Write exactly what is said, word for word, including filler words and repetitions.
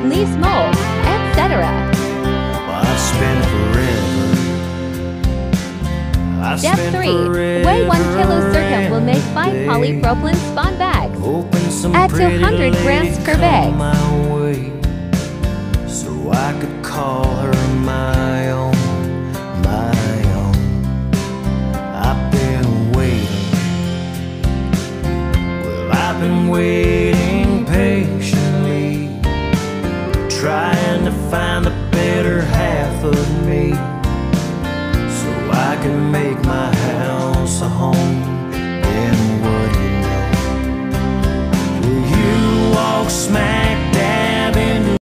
leaves mold, et cetera. I've spent forever. I've Step spent three. forever Weigh one kilo surghom will make and five day polypropylene spawn bags. hoping some Add two pretty hundred grams lady per bag. come my way, so I could call her my own, my own. I've been waiting. Well, I've been waiting patiently, trying to find the better half of me, so I can make my house a home. And what do you know? Will you walk smack